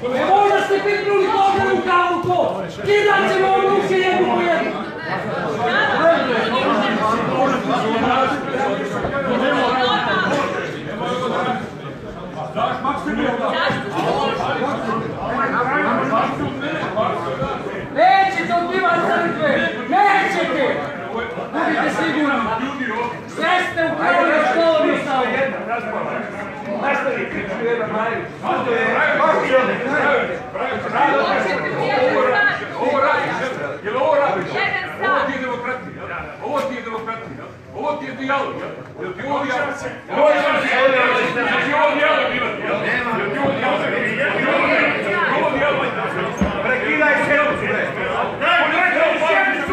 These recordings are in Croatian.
Ne možda ste pipnuli koga u kavu ko! Kidat ćemo ovu ruke jednu po jednu! Nećete od piva crkve! Nećete! Budite sigurni! Sve ste u kraju na školu misao! Nastavi priču jedan najviš! Ovo radiš, jel ovo radiš? Ovo ti je demokratija, ovo ti je demokratija, ovo ti je dijalog, jel ti ovo dijalog? Ovo je ovo dijalog imati, jel ti ovo dijalog? Ovo dijalog! Prekidaj sjednicu, bre! Prekidaj sjednicu!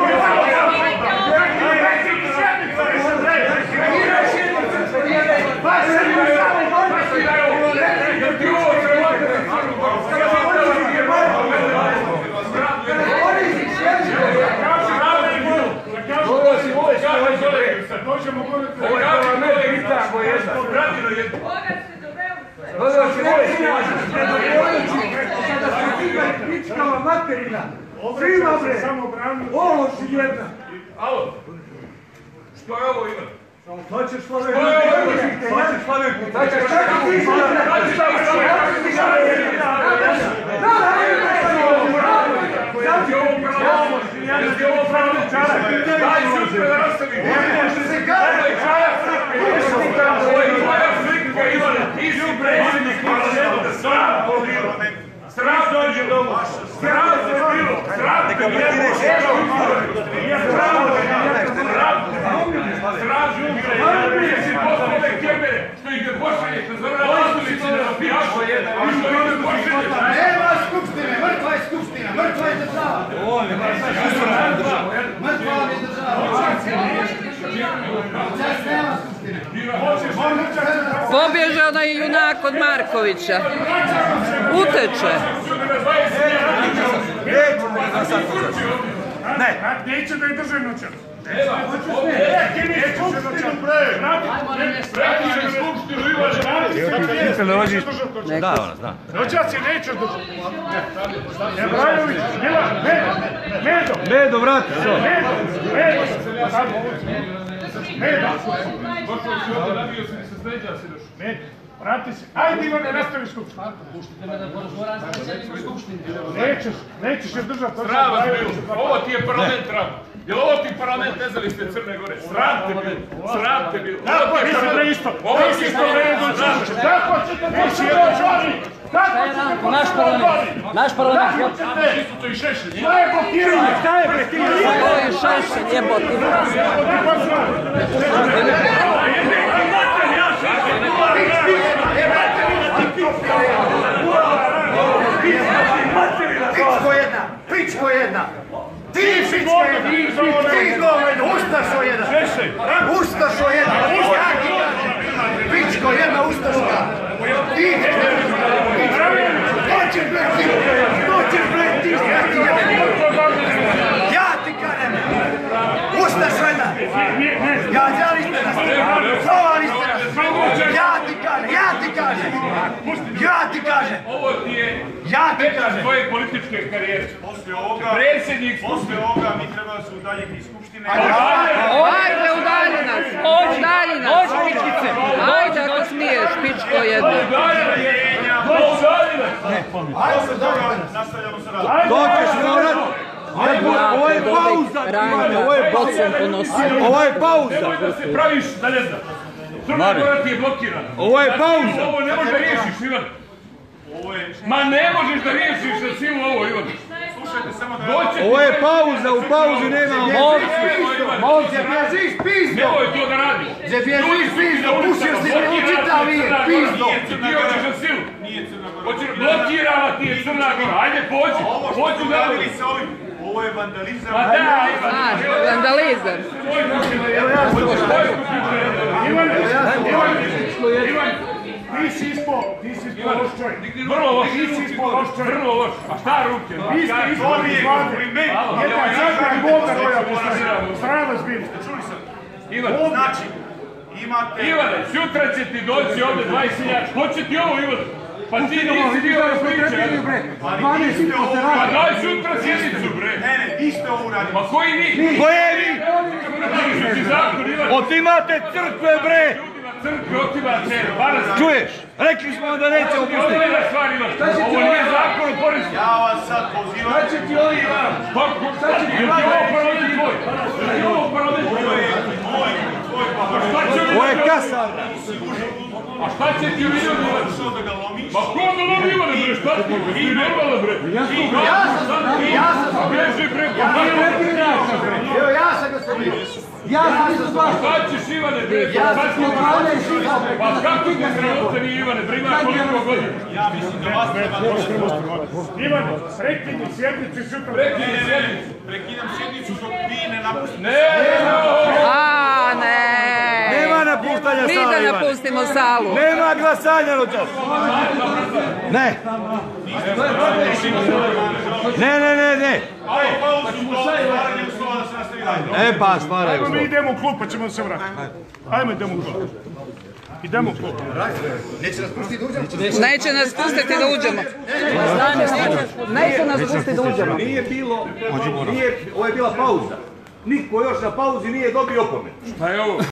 Svima bre, ovo si jedna. Alo, što je ovo ima? To ćeš Slavenku. To ćeš Slavenku. To ćeš Sram dođe domu, sram se bilo, sram te bilo, sram žubre, si poslove kemere, što ih ne pošalješ, na zvrna Lasovića na pijašu, i što ih ne pošalješ. Nema skupštine, mrtva je skupština, mrtva je država. Mrtva vam je država. Čas nema skupštine. Pobježe onaj junak od Markovića. Uteče. Ne, neće da je drže noćan. Noćac je nećeš držati. Ebrajović, Medo, vrati se. Medo, vrati se. Ajde Ivane, nastavi skupštinu. Puštite me da porazgovaram sa predsjednikom skupštine. Nećeš je držati. Sram vas bilo, ovo ti je parlament Trump. Jel ovo ti parlament nezavisne Crne Gore? Sram te bilo, sram te bilo. Mislim da je isto. Ovo je isto vredo. Kako ćete poštovati? Naš parlament. Naš parlament. Isto i Šešelj. Šta je blokiranje? Šta je blokiranje? Ovo je Šešelj, jeboti. Pičko jedna, pičko jedna. Ti pičko jedna, ti goveda, ustašo jedna. Ustašo jedna, pičko jedna ustaška. Ti hoćeš bre, ti ja ti kažem, ustašo jedna. Gađali ste nas, provali ste nas. Ja ti kažem. Ovo ti je kažem. tvoje političke karijere. Poslije ovoga mi treba da se udaljiti iz skupštine. Ajde, udalji nas. Udalji nas. Ajde, ako smiješ, pičko jedno. Posle toga nastavljamo sa radom. Doćeš morat. Ovo je pauza. Ovo je pauza. Nemoj da se praviš da ne znam. Crna Gora ti je blokirana. Ovo je pauza. Ovo ne možeš da riješiš, Ivan. Ma ne možeš da riješiš na silu ovo, Ivan. Slušajte samo da... Ovo je pauza, u pauzi nema Molci, bježiš pizdo! Nemoj to da radiš. Bježiš pizdo, pušio si se učitav je, pizdo! Ti hoćeš na silu. Blokirala ti je Crna Gora. Ajde, pođi. Pođi da radiš. Ovo je vandalizam. Ma da, Vandalizam. Ivan, ti si ispao loš čovjek. Vrlo loš. Ti si ispao loš čovjek. Vrlo loš. A šta ruke? Vi ste ispao iz vlade. Jedna zadnja govna koja postavljala. Strana zbila. Čuli sam. Ivan, Znači, imate... Ivane, sutra će ti doći ovdje 20.000. Hoće ti ovo, Ivan? Pa ti nisi bio na priče. Pa daj sutra sjednicu, bre. Vi ste ovo uradili. Ma koji mi? Koje vi? Ti zakon imate. Otimate crkve, bre! Ljudima crkve otimate. Varas. Čuješ? Rekli smo da nećemo pustiti. Ovo je stvar imaš. Ovo nije zakon o porezu. Ja vas sad pozivam. Šta će ti ovi vam? Šta će ti ovo parlament tvoj? Šta će ovo parlament tvoj? Ovo je kasar. A šta će ti ovi ljudi? Ma ko da lomi Ivane, bre, šta ti? Ti normalno, bre. Ja sam. Beži, bre, pa Evo ja sam gospodin. Ja sam vas. šta ćeš Ivane, bre? Pa kako ti sramota nije Ivane, bre, imaš koliko godina? Ivane, prekini sjednicu i sutra. Prekini sjednicu. Prekidam sjednicu dok vi ne napustite. A ne. Nema napuštanja Mi sale, da Ivane. napustimo salu. Nema glasanja noćas. Ne. Ne. Aj, pauzu, stvaranje uslova da se nastavi dalje. E pa, stvaraju Ajmo mi smo. idemo u klub pa ćemo se vratiti. Ajmo idemo u klub. Idemo u klub. Neće nas pustiti da uđemo. Neće nas pustiti da uđemo. Nije bilo, ovo je bila pauza. Niko još na pauzi nije dobio opomenu. Pa je ovo.